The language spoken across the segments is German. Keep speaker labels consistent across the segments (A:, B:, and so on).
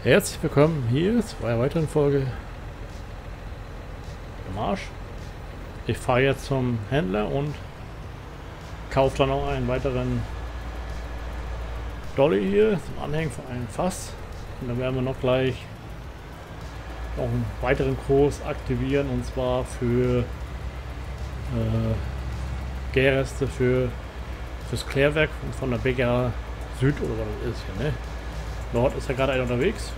A: Herzlich willkommen hier zu einer weiteren Folge im Marsch. Ich fahre jetzt zum Händler und kaufe dann noch einen weiteren Dolly hier zum Anhängen für ein Fass. Und dann werden wir noch gleich noch einen weiteren Kurs aktivieren, und zwar für Gärreste fürs Klärwerk von der BGA Süd oder was das ist hier, ne? Nord ist ja gerade einer unterwegs.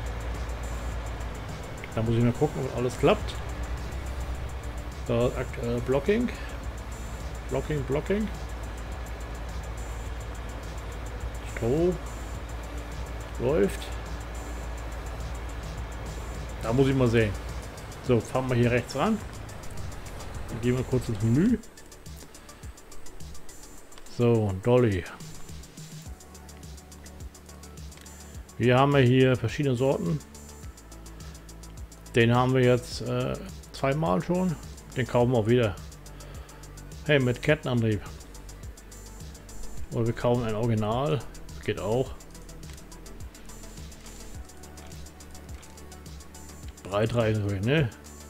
A: Da muss ich mal gucken, ob alles klappt. Da aktuell Blocking. Stroh läuft. Da muss ich mal sehen. So, fahren wir hier rechts ran. Dann gehen wir kurz ins Menü. So, Dolly. Wir haben hier verschiedene Sorten. Den haben wir jetzt zweimal schon. Den kaufen wir auch wieder. Hey, mit Kettenantrieb. Oder wir kaufen ein Original. Das geht auch. Breitreifen, ne?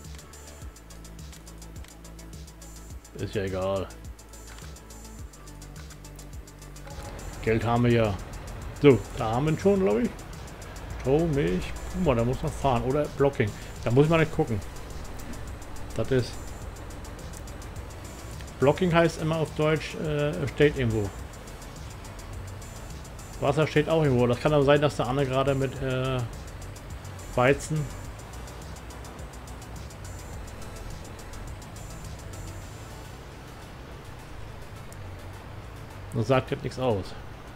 A: Ist ja egal. Geld haben wir ja. So, da haben wir ihn schon, glaube ich. Stroh, Milch. Guck mal, da muss man fahren. Oder Blocking. Da muss man nicht gucken. Das ist... Blocking heißt immer auf Deutsch, steht irgendwo. Wasser steht auch irgendwo. Das kann aber sein, dass der andere gerade mit Weizen... Das sagt jetzt nichts aus.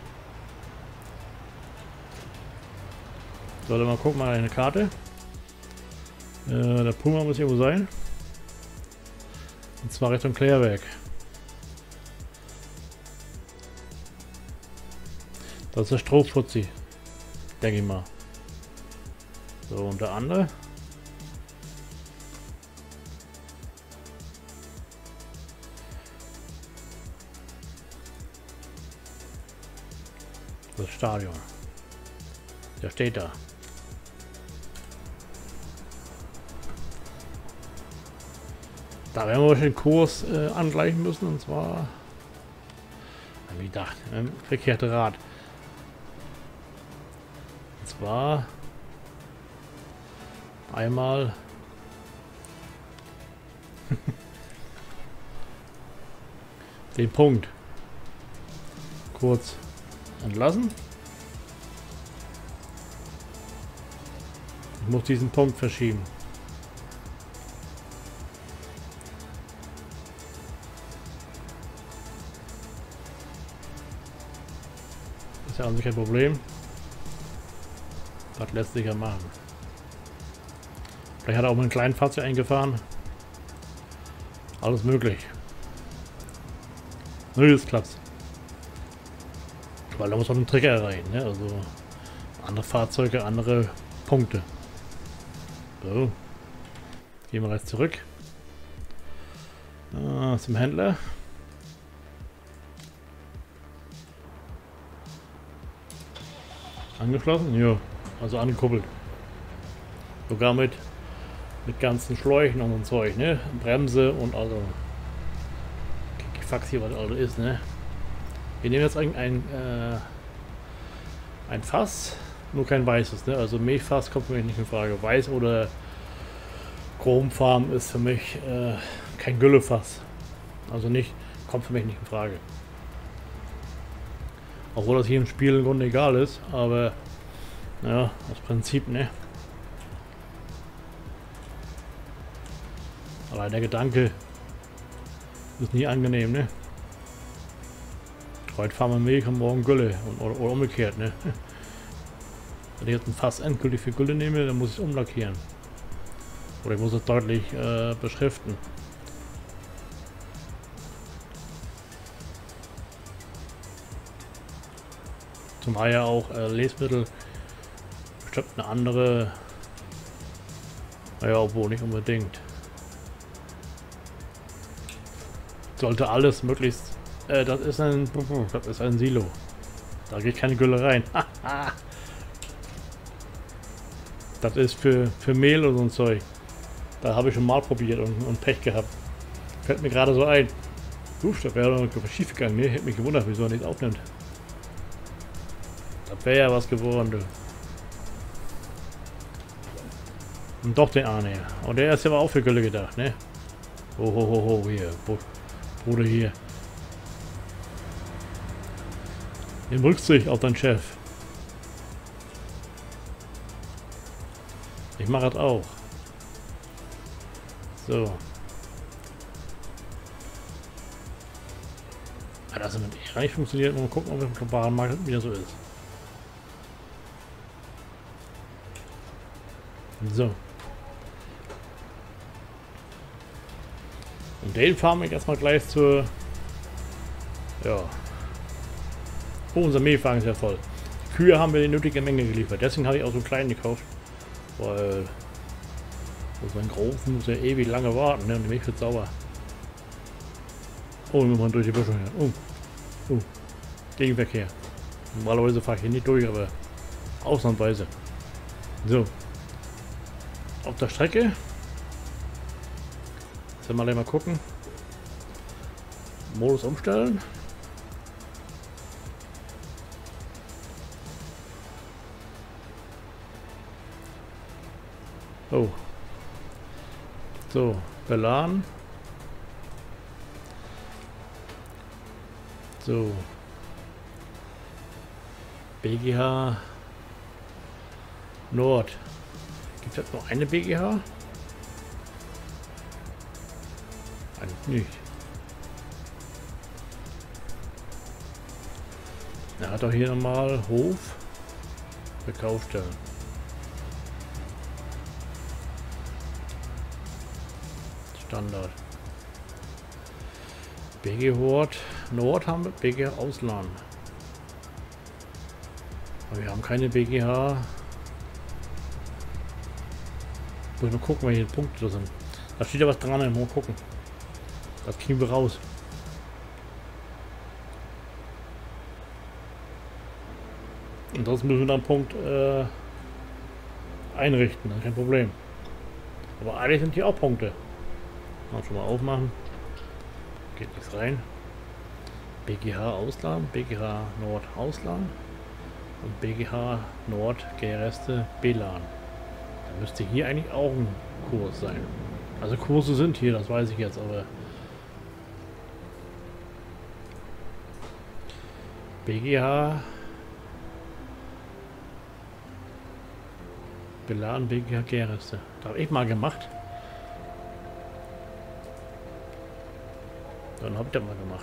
A: So, dann mal gucken, mal eine Karte. Der Puma muss irgendwo sein. Und zwar Richtung Klärwerk. Das ist der Strohfutzi. Denke ich mal. So, und der andere. Das Stadion. Der steht da. Da werden wir den Kurs angleichen müssen, und zwar, wie gedacht, verkehrte Rad. Und zwar einmal den Punkt kurz entlassen. Ich muss diesen Punkt verschieben. Ist ja an sich kein Problem. Das lässt sich ja machen. Vielleicht hat er auch mit einem kleinen Fahrzeug eingefahren. Alles möglich. Nö, das klappt. Weil da muss man einen Trigger erreichen, ne? Also andere Fahrzeuge, andere Punkte. So. Gehen wir jetzt zurück. Zum Händler. Angeschlossen? Ja. Also angekuppelt. Sogar mit ganzen Schläuchen und so Zeug, ne? Bremse und also. Fax hier, was alles ist, ne? Wir nehmen jetzt ein Fass, nur kein weißes, ne? Also Milchfass kommt für mich nicht in Frage. Weiß oder Chromfarben ist für mich kein Güllefass. Also nicht, kommt für mich nicht in Frage. Obwohl das hier im Spiel im Grunde egal ist, aber ja, das Prinzip, ne? Allein der Gedanke ist nie angenehm, ne? Heute fahren wir Milch und morgen Gülle oder umgekehrt, ne? Wenn ich jetzt ein Fass endgültig für Gülle nehme, dann muss ich es umlackieren. Oder ich muss es deutlich beschriften. Zumal ja auch Lebensmittel bestimmt eine andere... Naja, obwohl nicht unbedingt. Sollte alles möglichst... das ist ein Silo. Da geht keine Gülle rein. Das ist für Mehl und so ein Zeug. Da habe ich schon mal probiert und Pech gehabt. Fällt mir gerade so ein. Uff, das wäre doch schief gegangen, ne? Hätte mich gewundert, wieso er nicht aufnimmt. Das wäre ja was geworden, du. Und doch den Arne hier. Und der ist ja aber auch für Gülle gedacht, ne? Ho, ho, ho, ho, hier. Bruder hier. Nimm Rücksicht auf deinen Chef. Ich mache das auch. So. Ah, das mit E nicht funktioniert. Mal gucken, ob es im globalen Markt wieder so ist. So. Und den fahren wir erstmal gleich zur... Ja. Oh, unser Mehlwagen ist ja voll. Die Kühe haben wir die nötige Menge geliefert. Deswegen habe ich auch so einen kleinen gekauft. Weil... So einen großen muss ja ewig lange warten, ne? Und die Milch wird sauber. Oh, wir müssen durch die Büsche her. Oh. Gegenverkehr. Normalerweise fahre ich hier nicht durch, aber ausnahmsweise. So. Auf der Strecke. Jetzt werden wir mal gucken. Modus umstellen. Oh. So, beladen. So. BGH Nord. Gibt es jetzt noch eine BGH? Eigentlich nicht. Er hat doch hier nochmal Hof. Verkaufsstellen. Standard. BG Hort Nord haben wir, BG Ausland. Aber wir haben keine BGH. Muss mal gucken, welche Punkte da sind. Da steht ja was dran, mal gucken. Das kriegen wir raus. Und das müssen wir dann Punkt einrichten, das ist kein Problem. Aber eigentlich sind hier auch Punkte. Mal schon mal aufmachen. Geht nichts rein. BGH Ausland, BGH Nord Ausland und BGH Nord Gereste Belan. Da müsste hier eigentlich auch ein Kurs sein. Also Kurse sind hier, das weiß ich jetzt, aber BGH Belan, BGH Gereste. Da habe ich mal gemacht. Dann habe ich das mal gemacht.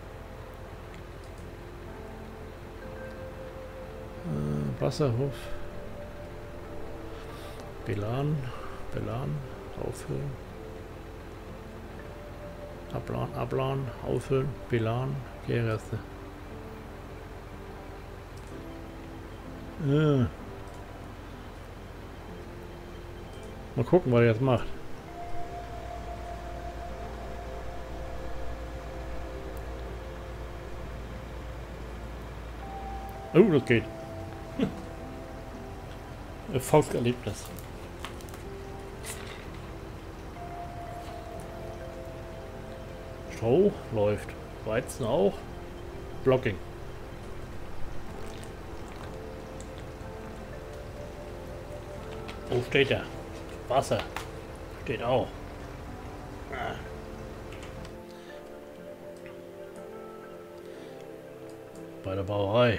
A: Wasserhof. Belan, auffüllen. Abladen, auffüllen, Belan, Gereste. Mal gucken, was er jetzt macht. Oh, das geht. Erfolgserlebnis. Stroh läuft. Weizen auch. Blocking. Wo steht er? Wasser. Steht auch. Ah. Bei der Brauerei.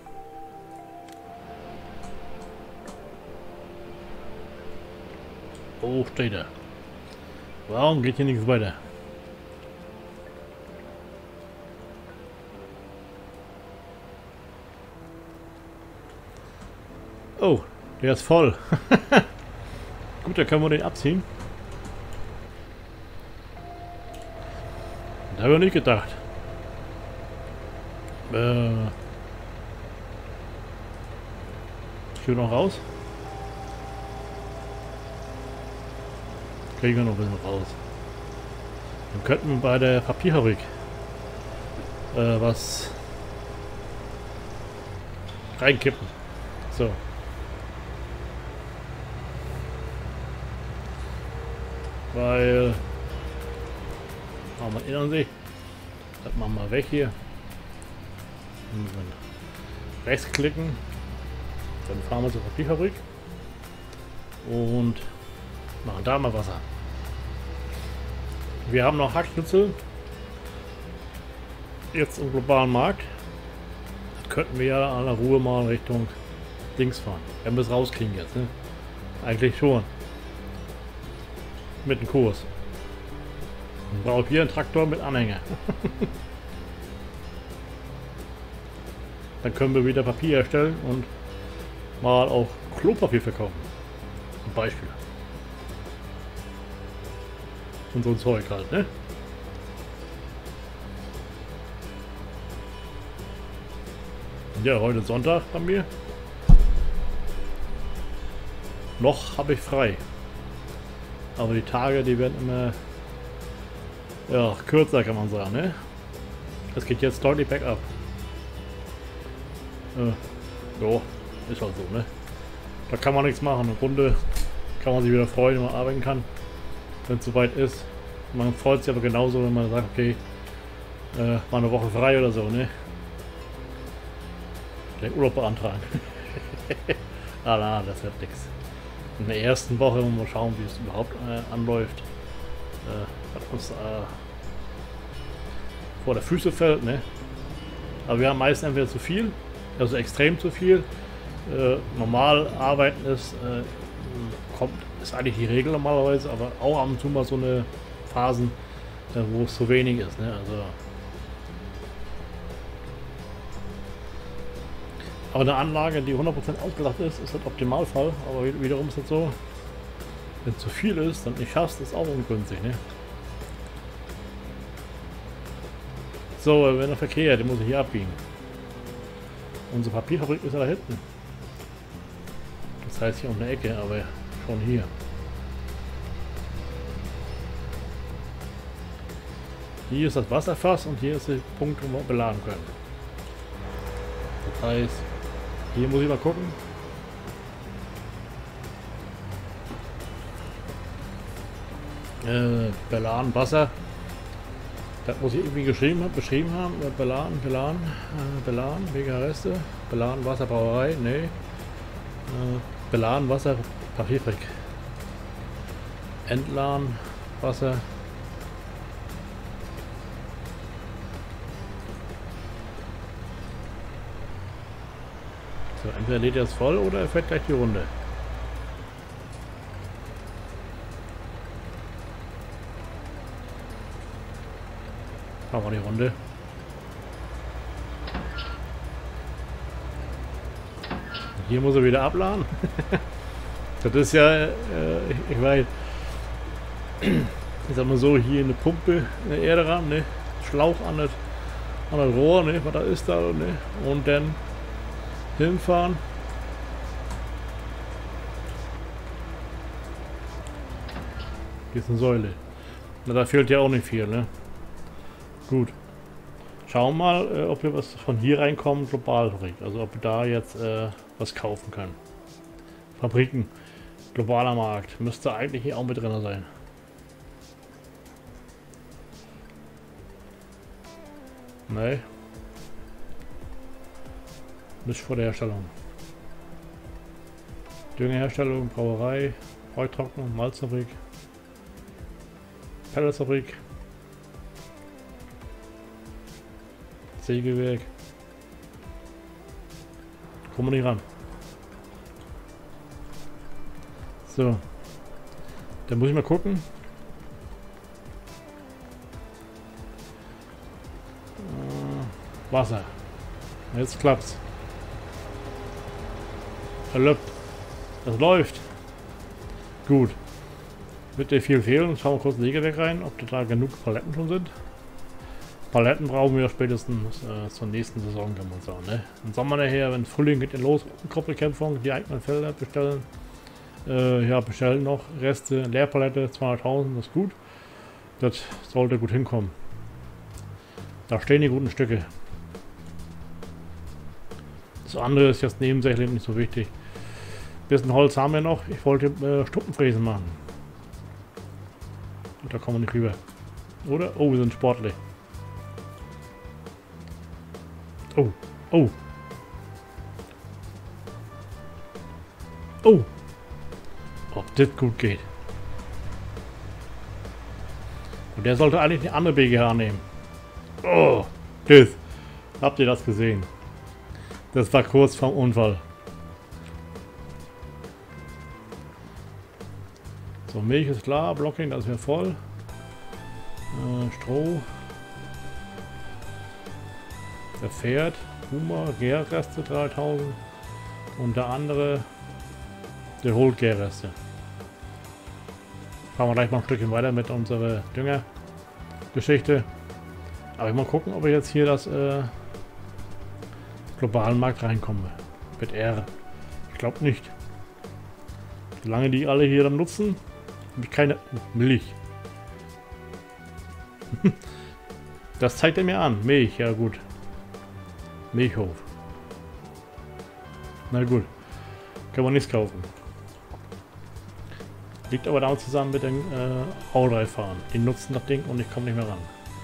A: Wo steht er? Warum geht hier nichts weiter? Oh, der ist voll. Gut, da können wir den abziehen. Da habe ich nicht gedacht. Ich will noch raus. Kriegen wir noch ein bisschen raus. Dann könnten wir bei der Papierfabrik was reinkippen. So. Weil, man erinnern sich, das machen wir weg hier. Rechts klicken, dann fahren wir zur Papierfabrik und machen da mal Wasser. Wir haben noch Hackschnitzel jetzt im globalen Markt. Das könnten wir ja an der Ruhe mal Richtung Dings fahren, wenn wir es rauskriegen jetzt. Ne? Eigentlich schon. Mit dem Kurs. Dann brauche ich hier einen Traktor mit Anhänger. Dann können wir wieder Papier erstellen und mal auch Klopapier verkaufen. Zum Beispiel. Und so ein Zeug halt, ne? Ja, heute Sonntag bei mir. Noch habe ich frei. Aber die Tage, die werden immer ja, kürzer, kann man sagen, ne? Es geht jetzt deutlich bergab. Ja, ist halt so, ne? Da kann man nichts machen. Im Grunde kann man sich wieder freuen, wenn man arbeiten kann, wenn es soweit ist. Man freut sich aber genauso, wenn man sagt, okay, mal eine Woche frei oder so, ne? Den Urlaub beantragen. Das wird nichts. In der ersten Woche wollen wir schauen, wie es überhaupt anläuft. Was uns vor der Füße fällt, ne? Aber wir haben meistens entweder zu viel, also extrem zu viel. Normal arbeiten ist eigentlich die Regel normalerweise, aber auch ab und zu mal so eine Phasen, wo es zu wenig ist, ne? Also aber eine Anlage, die 100% ausgelastet ist, ist das Optimalfall. Aber wiederum ist das so, wenn zu viel ist, dann nicht schaffst, ist auch ungünstig, ne? So, wenn der Verkehr, den muss ich hier abbiegen. Unsere Papierfabrik ist ja da hinten. Das heißt hier um der Ecke, aber schon hier. Hier ist das Wasserfass und hier ist der Punkt, wo wir beladen können. Das heißt, hier muss ich mal gucken. Beladen Wasser. Das muss ich irgendwie beschrieben haben. Beladen, wegen Reste. Beladen Wasser, Brauerei. Nee. Beladen Wasser, Papierfabrik. Entladen Wasser. So, entweder lädt er es voll oder er fährt gleich die Runde. Machen wir die Runde. Hier muss er wieder abladen. Das ist ja, ich weiß, ich sag mal so, hier eine Pumpe in der Erde ran, ne? Schlauch an das Rohr, ne? Was da ist da, ne? Und dann hinfahren. Hier ist eine Säule. Na, da fehlt ja auch nicht viel, ne? Gut. Schauen wir mal, ob wir was von hier reinkommen, Globalfabrik. Also ob wir da jetzt was kaufen können. Fabriken. Globaler Markt. Müsste eigentlich hier auch mit drin sein. Nee. Nicht vor der Herstellung. Düngeherstellung, Brauerei, Heutrocknung, Malzfabrik, Pelletsfabrik, Sägewerk. Kommen wir nicht ran. So. Dann muss ich mal gucken. Wasser. Jetzt klappt's. Das läuft. Gut. Wird dir viel fehlen. Schauen wir kurz in Sägewerk rein, ob da genug Paletten schon sind. Paletten brauchen wir spätestens zur nächsten Saison, kann man sagen. Ne? Im Sommer nachher, wenn Frühling geht los, Koppelkämpfung, die eigenen Felder bestellen. Ja, bestellen noch Reste, Leerpalette, 200.000, das ist gut. Das sollte gut hinkommen. Da stehen die guten Stücke. Das andere ist jetzt nebensächlich nicht so wichtig. Bisschen Holz haben wir noch. Ich wollte Stuppenfräsen machen. Und da kommen wir nicht rüber. Oder? Oh, wir sind sportlich. Oh. Oh. Oh. Ob das gut geht. Und der sollte eigentlich eine andere BGH nehmen. Oh. Das. Habt ihr das gesehen? Das war kurz vorm Unfall. So, Milch ist klar, Blocking, das ist mir voll. Stroh. Der Pferd, Hummer, Gärreste 3000. Und der andere, der holt Gärreste. Fahren wir gleich mal ein Stückchen weiter mit unserer Düngergeschichte. Aber ich mal gucken, ob ich jetzt hier das globalen Markt reinkomme. Mit R. Ich glaube nicht. Solange die alle hier dann nutzen, habe ich keine Milch. Das zeigt er mir an. Milch, ja gut. Milchhof. Na gut. Kann man nichts kaufen. Liegt aber damit zusammen mit den Audrey-Fahren. Die nutzen das Ding und ich komme nicht mehr ran.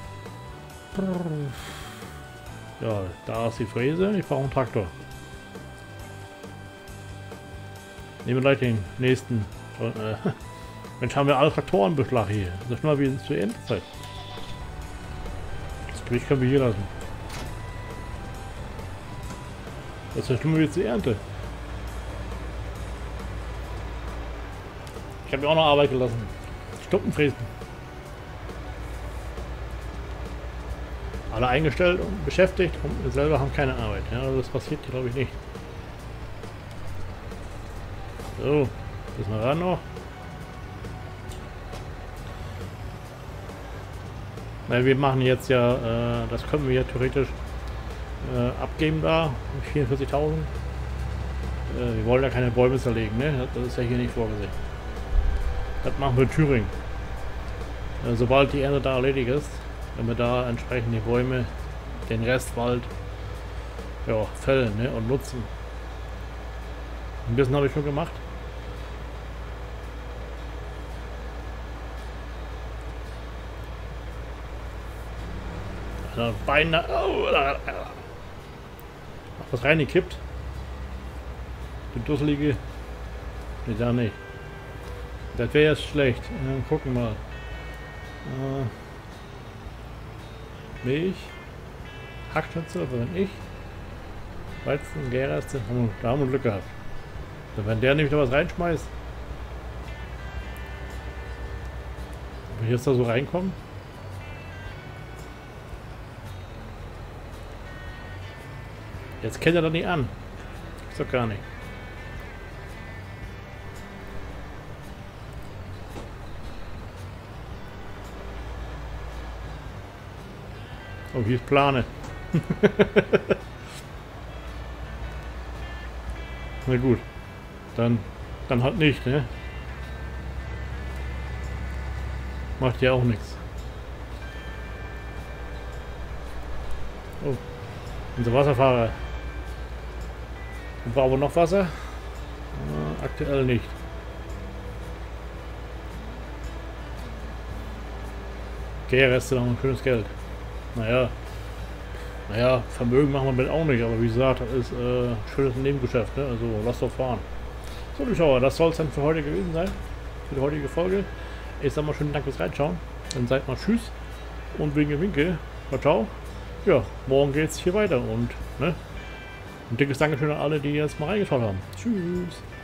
A: Ja, da ist die Fräse. Ich brauche einen Traktor. Nehmen wir gleich den nächsten. Mensch, haben wir alle Traktoren beschlag hier. Das ist mal wie zur Endzeit. Das Gewicht können wir hier lassen. Das ist ja schon mal wie zur Ernte. Ich habe mir auch noch Arbeit gelassen. Stuppenfräsen. Alle eingestellt und beschäftigt und wir selber haben keine Arbeit. Ja, das passiert hier glaube ich nicht. So, müssen wir ran noch. Na, wir machen jetzt ja, das können wir ja theoretisch abgeben da, 44.000. Wir wollen ja keine Bäume zerlegen, ne? Das ist ja hier nicht vorgesehen. Das machen wir in Thüringen. Sobald die Ernte da erledigt ist, wenn wir da entsprechend die Bäume, den Restwald, ja, fällen, ne? Und nutzen. Ein bisschen habe ich schon gemacht. Beinahe. Oh, was reingekippt. Die dusselige. Ne, da nicht. Das wäre jetzt schlecht. Gucken mal. Milch. Hackschnitzel, also wenn ich. Weizen, Gärreste. Da haben wir Glück gehabt. Und wenn der nämlich da was reinschmeißt. Ob ich jetzt da so reinkomme? Jetzt kennt er doch nicht an. Ist doch gar nicht. Oh, hier ist Plane. Na gut. Dann halt nicht, ne? Macht ja auch nichts. Oh. Unser Wasserfahrer. Brauchen wir noch Wasser? Aktuell nicht. Gärreste noch ein schönes Geld. Naja, Vermögen machen wir mit auch nicht, aber wie gesagt, das ist ein schönes Nebengeschäft, ne? Also lasst doch fahren. So, Zuschauer, das soll es dann für heute gewesen sein. Für die heutige Folge. Ich sag mal schönen Dank fürs Reinschauen. Dann seid mal tschüss und Winke. Ciao. Ja, morgen geht's hier weiter und ne? Ein dickes Dankeschön an alle, die jetzt mal reingeschaut haben. Tschüss.